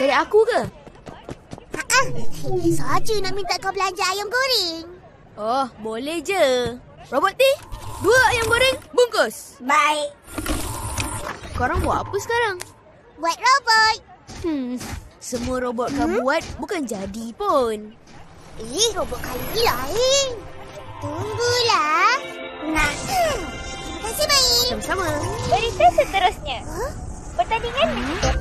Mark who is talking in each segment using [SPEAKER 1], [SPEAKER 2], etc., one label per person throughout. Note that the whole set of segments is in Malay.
[SPEAKER 1] dari aku ke?
[SPEAKER 2] Saja nak minta kau belanja ayam goreng.
[SPEAKER 1] Oh, boleh je. Robot T, 2 ayam goreng bungkus.
[SPEAKER 2] Baik.
[SPEAKER 1] Korang buat apa sekarang?
[SPEAKER 2] Buat robot.
[SPEAKER 1] Semua robot kau buat bukan jadi pun.
[SPEAKER 2] Robot kali ni lain. Tunggulah. Nah. Terima kasih, Mai.
[SPEAKER 1] Sama-sama.
[SPEAKER 3] Berita seterusnya. Pertandingan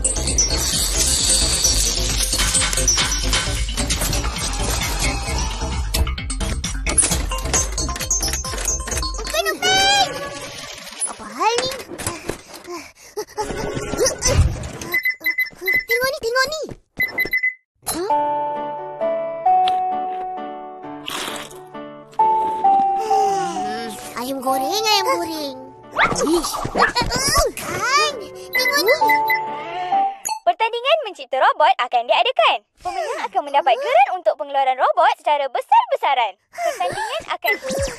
[SPEAKER 2] Upin! Apa hal ni? Tengok ni. Ayam goreng. Kan? Tengok ni.
[SPEAKER 3] Pertandingan mencipta robot akan diadakan. Pemenang akan mendapat geran untuk pengeluaran robot secara besar-besaran. Pertandingan akan...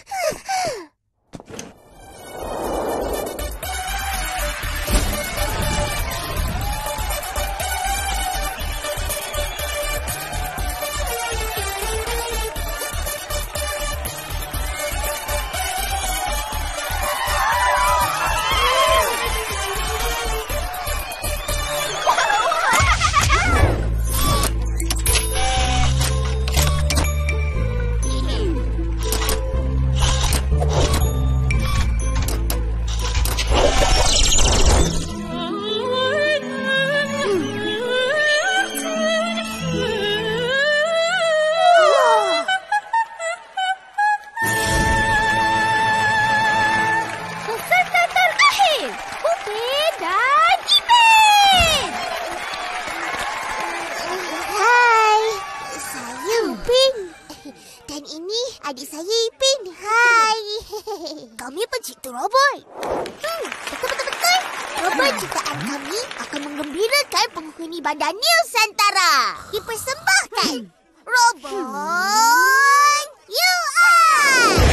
[SPEAKER 2] Dan ini adik saya Ipin. Hai. Kami pencipta robot. Betul. Robot ciptaan kami akan menggembirakan penghuni bandar Nusantara. Dipersembahkan. Robot UI.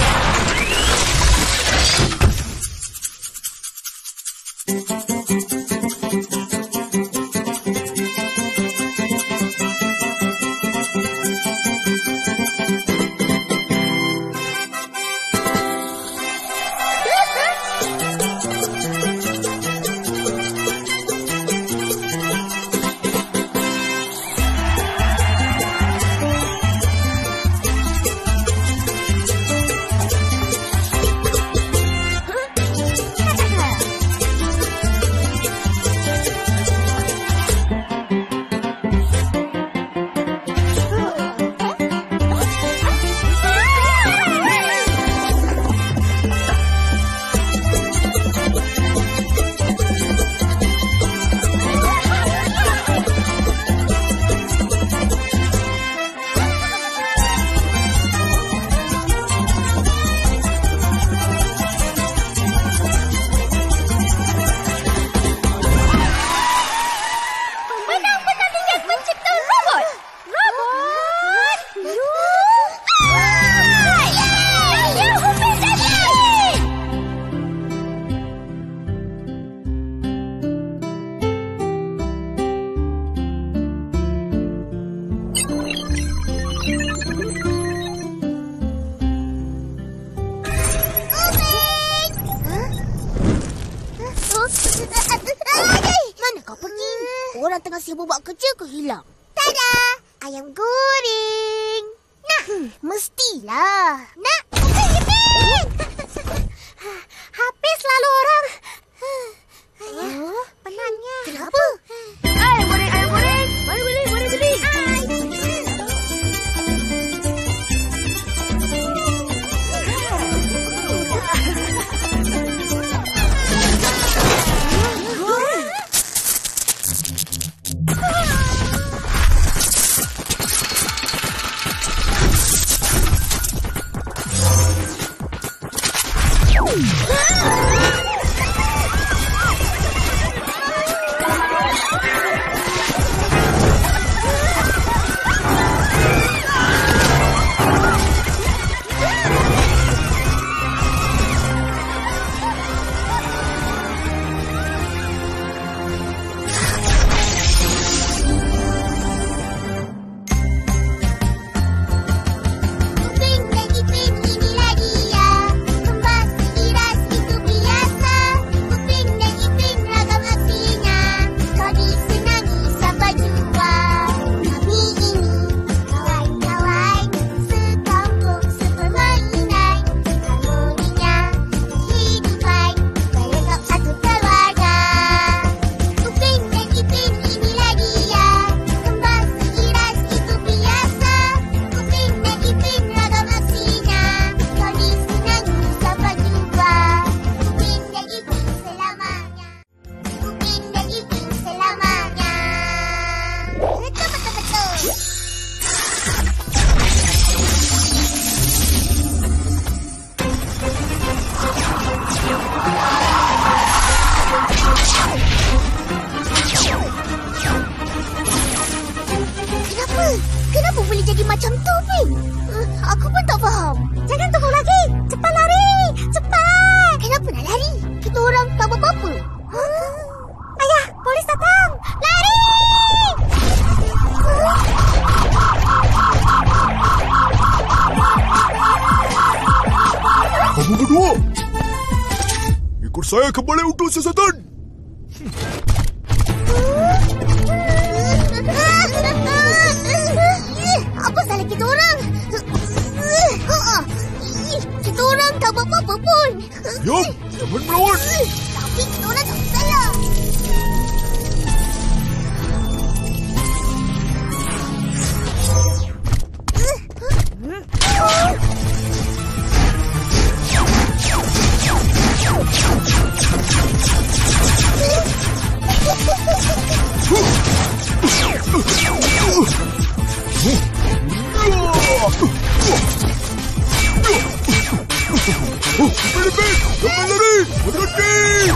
[SPEAKER 2] Mana kau pergi? Orang tengah sibuk buat kerja ke hilang? Tada! Ayam goreng. Nak, mestilah. Nak, Ipin! Habis lalu orang. Penatnya. Kenapa?
[SPEAKER 1] Ayam goreng. Mari beli.
[SPEAKER 4] Ekor saya kembali untuk siasatan.
[SPEAKER 2] Apa salah kita orang? Kita orang tak buat apa-apa pun.
[SPEAKER 4] Diam, jangan melawan.
[SPEAKER 2] Tapi kita orang tak salah.
[SPEAKER 4] Filipin, jangan lari. Berhenti.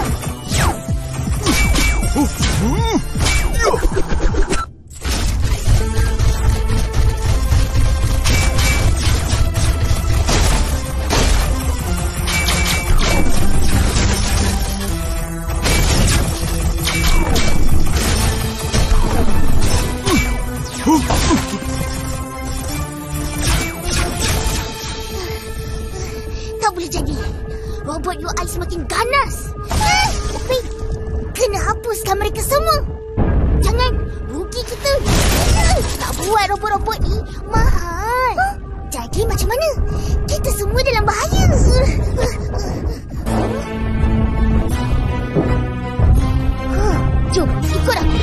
[SPEAKER 2] Tak boleh jadi. Robot UI semakin ganas. Tapi kena hapuskan mereka semua. Jangan, rugi kita. Tak buat robot-robot ni mahal. Jadi macam mana? Kita semua dalam bahaya. Jom, ikut aku.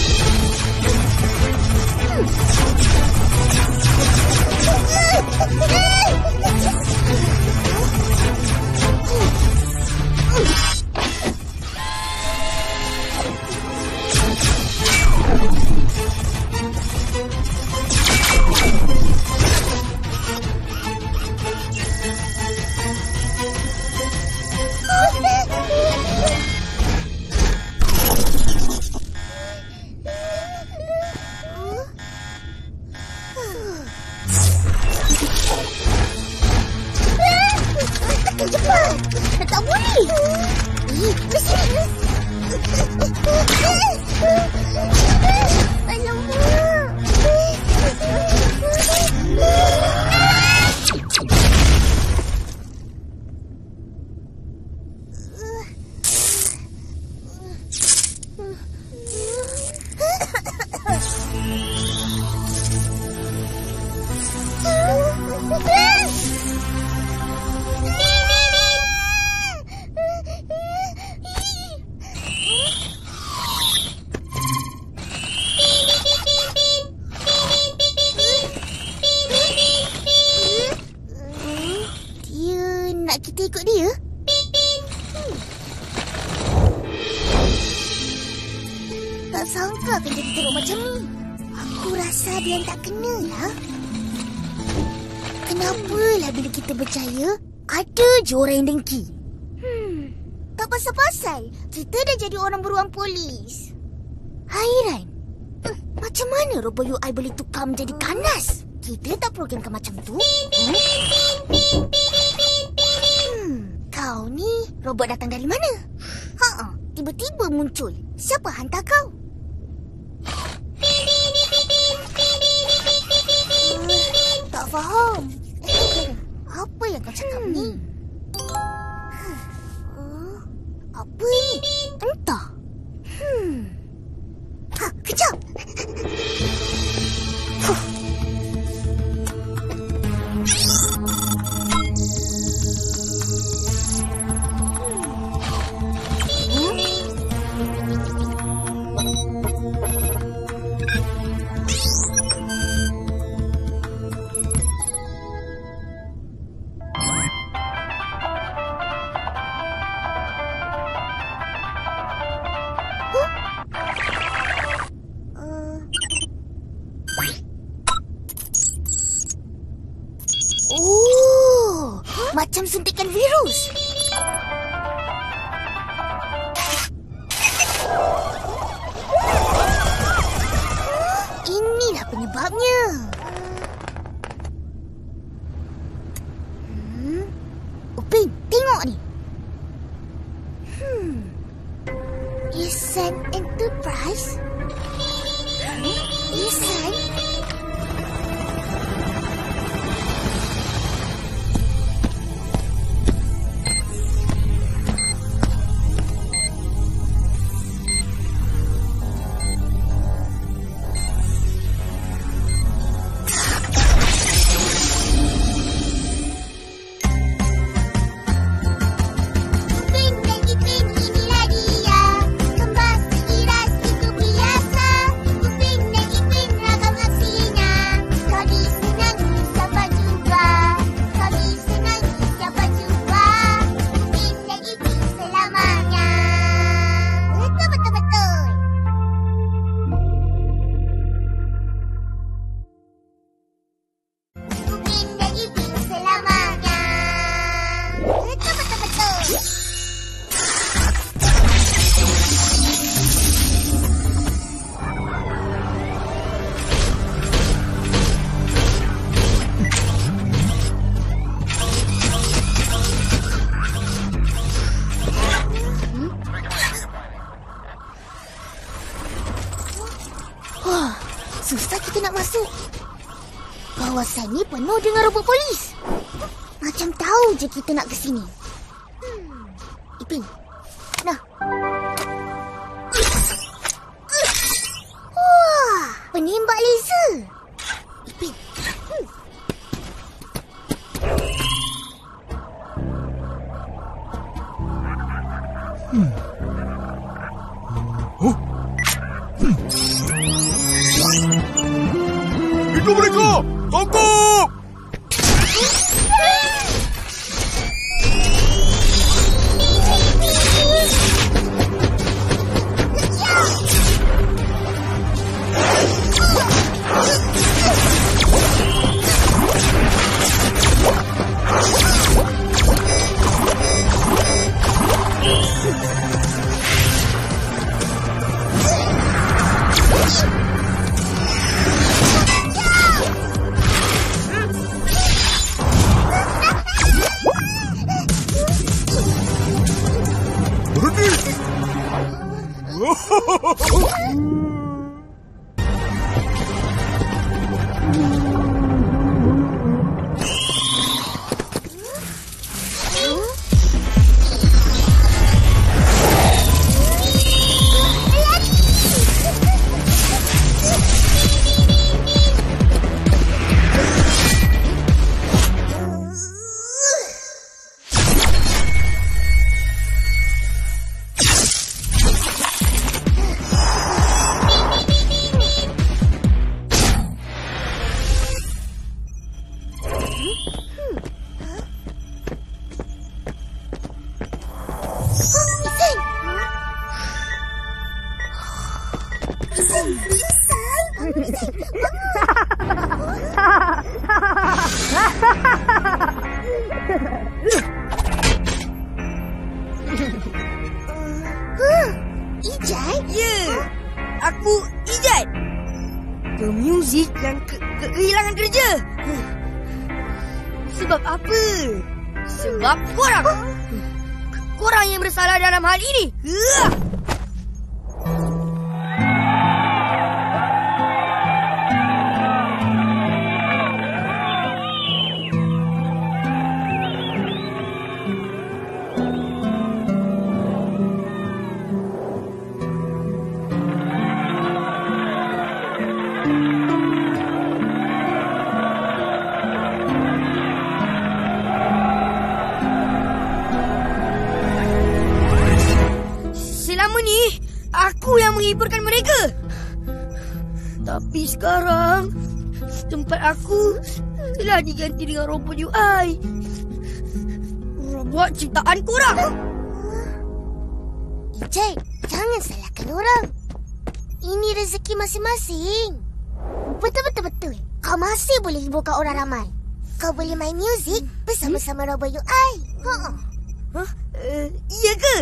[SPEAKER 2] Cepat! Tak boleh! Mesti! Alamak! Kita ikut dia? Tak sangka akan jadi teruk macam ni. Aku rasa dia tak kena lah. Kenapalah bila kita percaya ada je orang yang dengki? Tak pasal-pasal kita dah jadi orang beruang polis. Hairan. Macam mana robot UI boleh tukar menjadi ganas? Kita tak programkan macam tu. Kau ni robot datang dari mana? Tiba-tiba muncul. Siapa hantar kau? Tak faham. Apa yang kau cakap ni? Apa ni? Entah. Kejap. Macam suntikan virus. Inilah penyebabnya. Upin, tengok ni. Ihsan Enterprise? Ihsan? kita nak masuk? Kawasan ni penuh dengan robot polis. Macam tahu je kita nak ke sini. Ipin. Nah. Wah, penembak laser. Ipin.
[SPEAKER 4] Itu mereka! Tangkap!
[SPEAKER 2] Ijat?
[SPEAKER 1] Ya, aku Ijat. Pemuzik yang kehilangan kerja. Sebab apa? Sebab korang. Korang yang bersalah dalam hal ini. Selama ni, aku yang menghiburkan mereka. Tapi sekarang, tempat aku telah diganti dengan robot UI. Robot ciptaan korang.
[SPEAKER 2] Ijat, jangan salahkan orang. Ini rezeki masing-masing. Betul-betul. Kau masih boleh hiburkan orang ramai. Kau boleh main muzik bersama-sama robot UI.
[SPEAKER 1] Iya ke?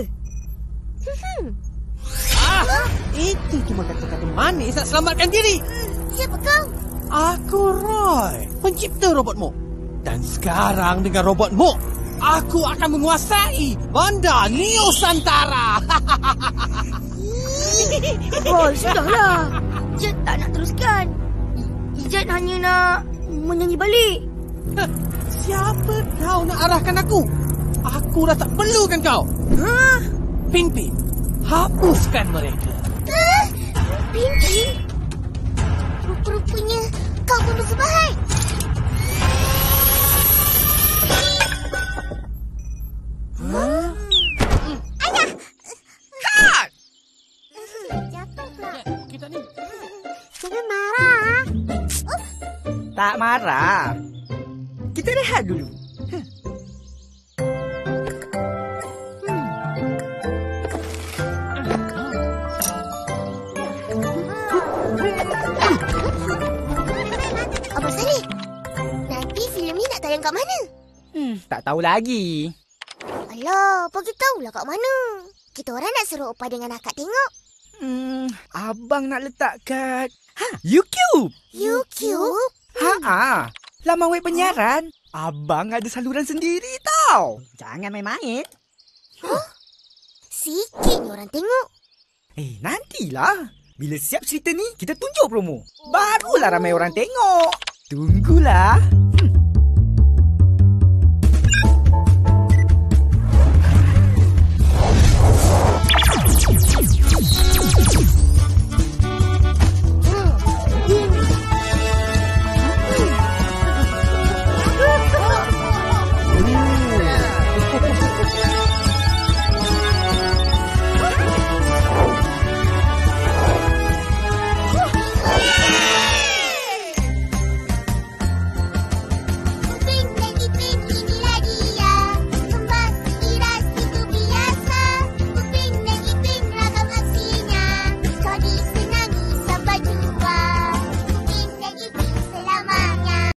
[SPEAKER 5] Itu cuma kata-kata manis nak selamatkan diri.
[SPEAKER 2] Siapa kau?
[SPEAKER 5] Aku Roy, pencipta robotmu. Dan sekarang dengan robotmu, aku akan menguasai bandar Neo Santara.
[SPEAKER 1] Oh, sudahlah. Ijat tak nak teruskan. Ijat hanya nak menyanyi balik.
[SPEAKER 5] Siapa kau nak arahkan aku? Aku dah tak perlukan kau. Pin-Pin, hapuskan mereka.
[SPEAKER 2] Pin-Pin? Rupa-rupanya kau pun bersebahan. Ayah!
[SPEAKER 5] Cut!
[SPEAKER 2] Jatuh pula.
[SPEAKER 5] Kita ni.
[SPEAKER 2] Jangan marah.
[SPEAKER 6] Tak marah. Kita rehat dulu.
[SPEAKER 2] Abang Saleh, nanti filem ni nak tayang kat mana?
[SPEAKER 6] Tak tahu lagi.
[SPEAKER 2] Alah, bagi tahulah kat mana. Kita orang nak suruh Opah dengan akak tengok.
[SPEAKER 6] Abang nak letak kat YouTube.
[SPEAKER 2] YouTube?
[SPEAKER 6] Laman web penyiaran. Abang ada saluran sendiri tau. Jangan main-main.
[SPEAKER 2] Sikit ni orang tengok.
[SPEAKER 6] Nantilah. Bila siap cerita ni, kita tunjuk promo. Barulah ramai orang tengok. Tunggulah.